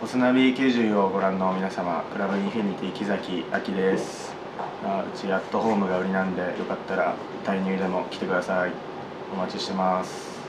オスナビ90をご覧の皆様、クラブインフィニティ木崎明です。うちアットホームが売りなんで、よかったら退入でも来てください。お待ちしてます。